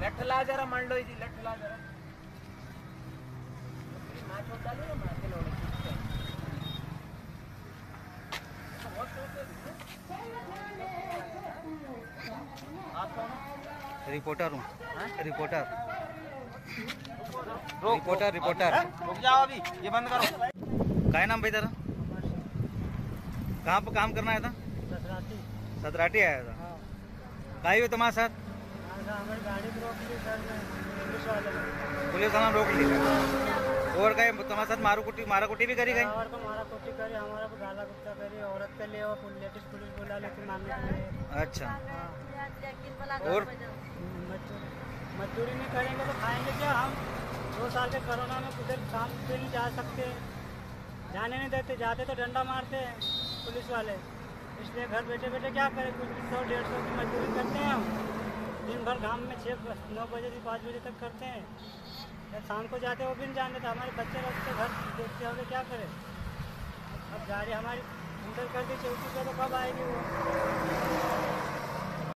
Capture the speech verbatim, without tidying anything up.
Left ला जरा मान लो जी, left ला जरा ना छोड़ डालो ना मार के लोड़े आप कौन? रिपोर्टर हूँ। रिपोर्टर रोक, रिपोर्टर रिपोर्टर रुक जाओ अभी, ये बंद करो। क्या है नाम भाई तेरा? कहाँ पे काम करना आया था? सतराटी। सतराटी आया था। हाँ। का हुई तुम्हारे साथ? हमारी गाड़ी को रोक ली सर ने, पुलिस वाले ने। पुलिस वाला रोक ली। और गए तुम्हारे साथ मारू कुटी मारा कुटी भी करी गई? और को मारा कुटी करी, हमारा को गाला गुप्ता करी, औरत के लिए वो लेटेस्ट पुलिस बुला लेती मारने के लिए। अच्छा। और मजदूरी नहीं करेंगे तो खाएंगे क्या हम? दो साल के कोरोना में किधर काम पे नहीं जा सकते, जाने नहीं देते, जाते तो डंडा मारते हैं पुलिस वाले। इसलिए घर बैठे बैठे क्या करें, कुछ भी सौ डेढ़ सौ की मजदूरी करते हैं हम। दिन भर घाम में छः नौ बजे से पाँच बजे तक करते हैं, जब शाम को जाते वो भी नहीं जानते, हमारे बच्चे बच्चे घर देखते होंगे, क्या करें। अब गाड़ी हमारी इंटर कर दी चौकी पे, तो कब आएगी वो?